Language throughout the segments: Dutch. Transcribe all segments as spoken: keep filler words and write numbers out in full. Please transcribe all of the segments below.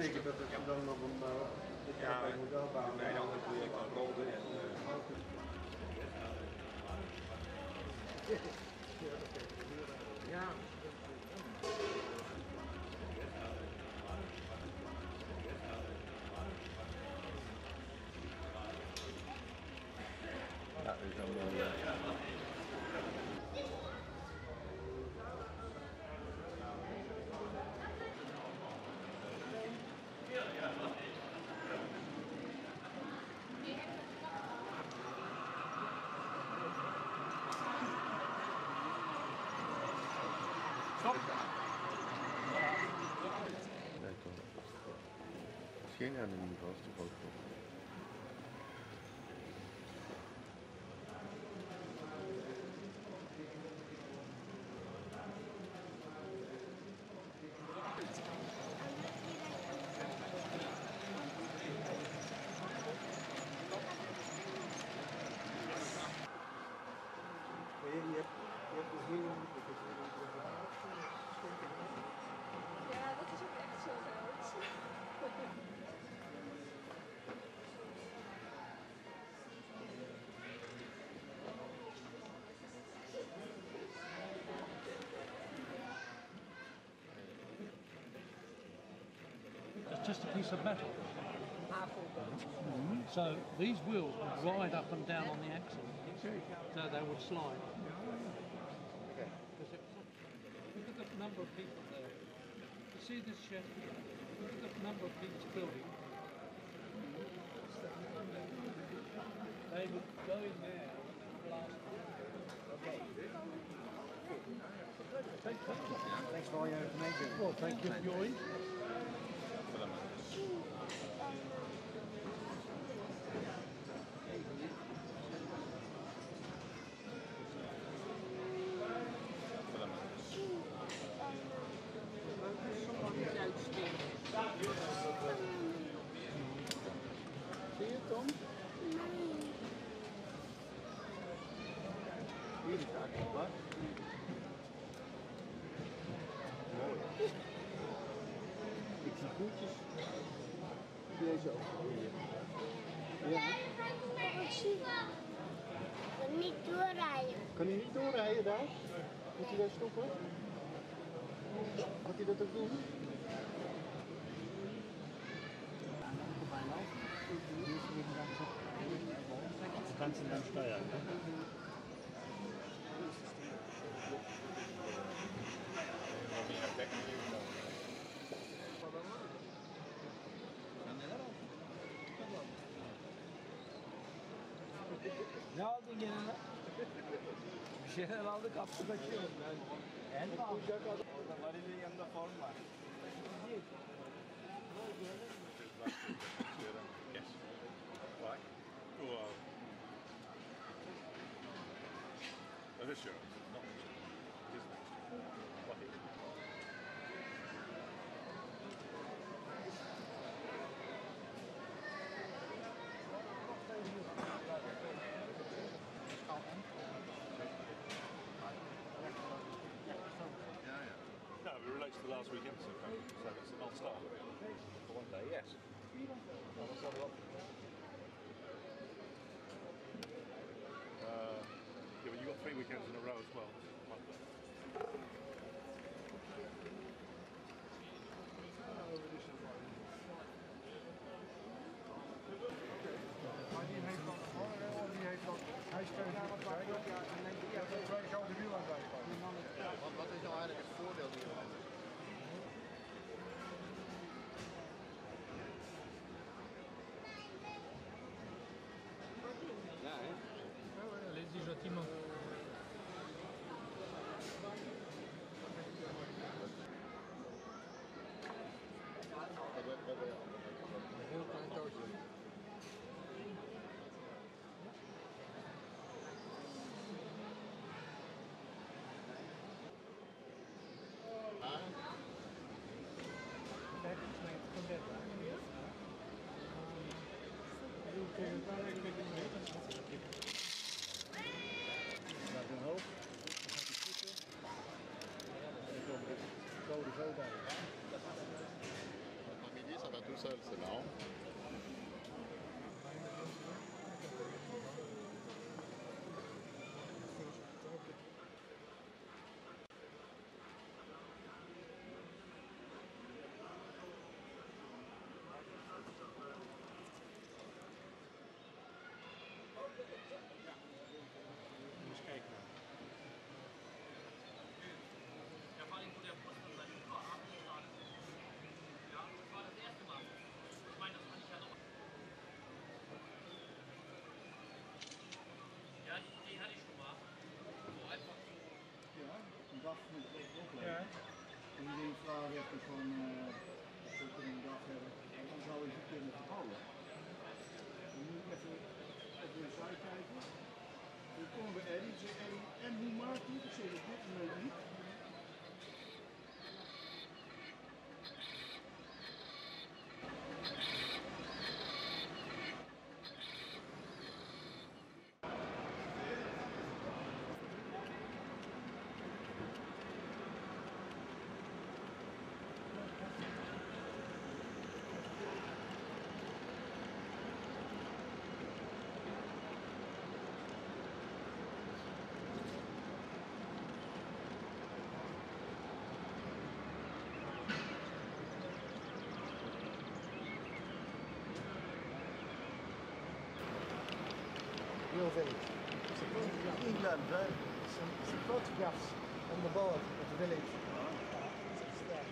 betekent dat dat je dan nog een uh, ja, bij Modellbahn bij een ander project dan rolde en uh, ja. Ja, dus dan uh, Stop! nee, toch. Misschien aan de niveau is te groot voor. Je hebt, je hebt dus heel ja, dat is ook echt zo groot. It's just a piece of metal. Mm-hmm. So these wheels would ride up and down on the axle, so they would slide. Okay. Look at the number of people there. You see this shed? Look at the number of people building. They would go in there and blast. Okay. Thanks for all your information. Well, thank you for your interest. Zie je Tom? Hier staat het wat. Mooi. Ik zie koetjes. Deze ook. Ja. Kan niet doorrijden. Kan hij niet doorrijden daar? Moet hij daar stoppen? Gaat hij dat ook doen? Du kannst ihn dann steuern. Ne? Ne aldın gene lan? Bir şeyler aldık, kaptı kaçıyor. El mi aldın? Orada varilin yanında form var. Yes. Why? Well, uh, this year, not this year. This next year. What is it? Yeah, yeah. No, it relates to the last weekend, so it's a non-stop. For one day, yes. Uh, yeah, but you've got three weekends in a row as well. Monday. Maar die heeft dan gewoon, die heeft dan, hij steunt aan wat wij doen. Ja, twee grote wielen bij. Wat, wat is nou eigenlijk het voordeel hiervan? Ja, hè? Les dit gentiment. dag vind ik ook, ook leuk. Ja. Als iedereen vragen heeft van uh, wat we kunnen een dag hebben, en dan zou je ze kunnen verbouwen. Dan moet ik even op de site kijken. Dan komen we Eddie, ik zeg Eddie, en hoe maakt hij het? Ik zeg op dit moment niet. Real village. It's England, right? Some, some photographs on the board of the village. It's there.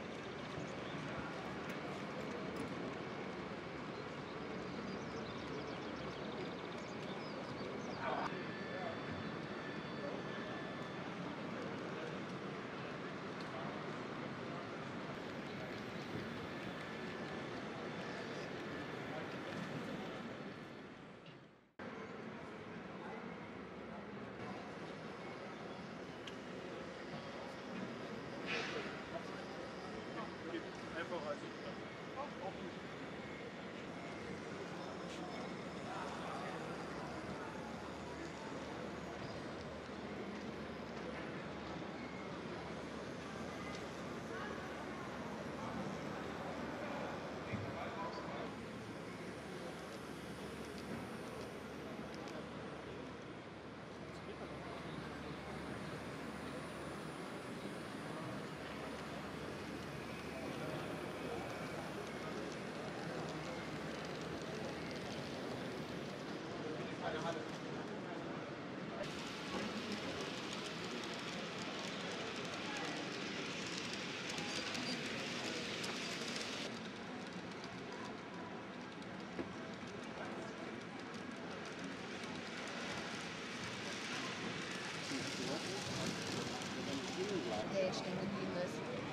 Teljesen indulsz.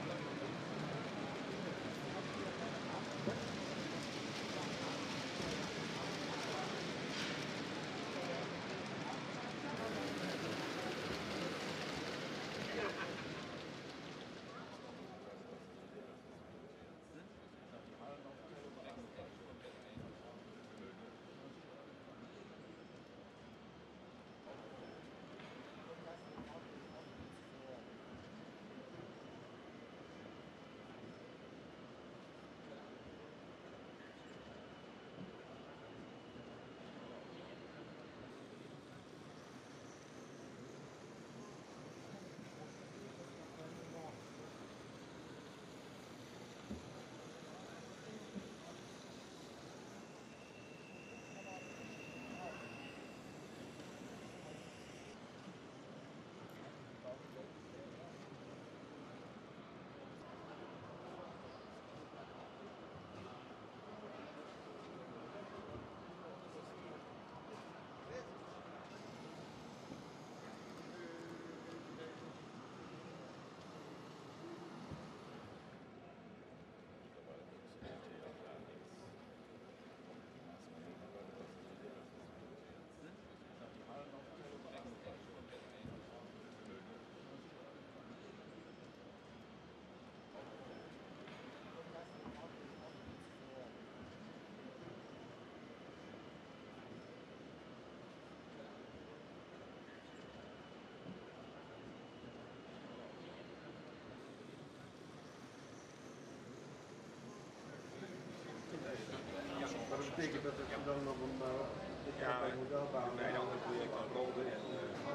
Maar dat betekent dat het dan nog een uh, ja, bij Modellbahn. Nee, dan doe ik dan rolde en uh,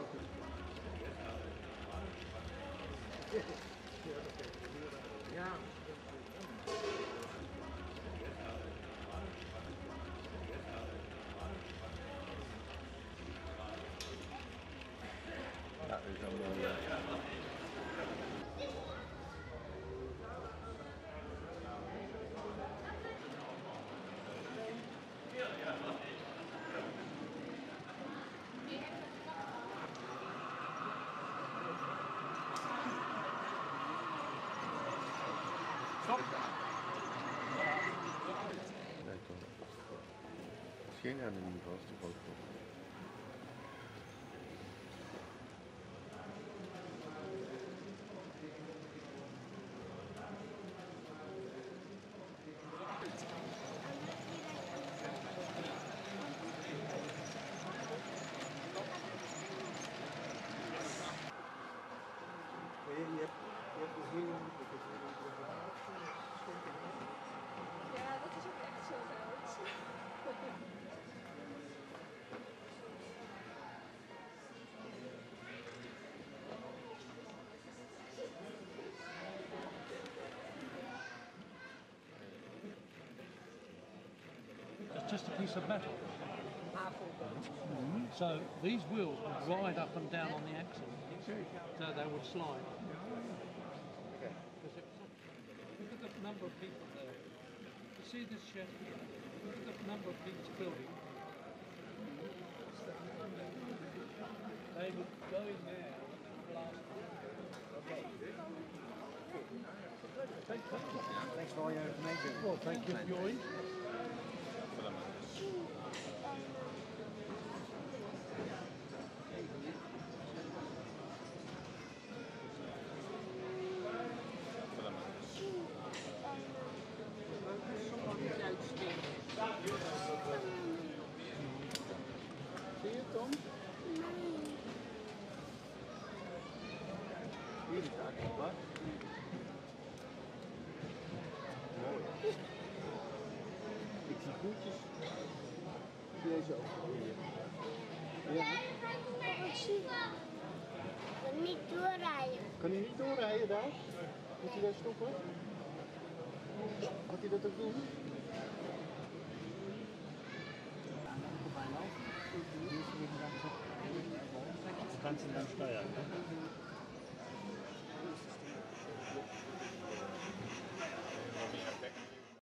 ja. ja, dus dan uh, Ecco. Tieni hanno in posto qualcosa. Ja, dat is ook echt zo groot. It's just a piece of metal. So these wheels would ride up and down on the axle, so they would slide. Because it was a- Look at the number of people there. You see this shed? Look at the number of people building. They would go in there and blast. Thank you. Thanks for all your information. Well, thank you for your interest. Zie je het, Tom? Hier is de akkerbak. Mooi. Ik zie koetjes. Deze ook. Ja. Ik wil niet doorrijden. Kan hij niet doorrijden daar? Moet hij daar stoppen? Gaat hij dat ook doen? Du kannst ihn dann steuern.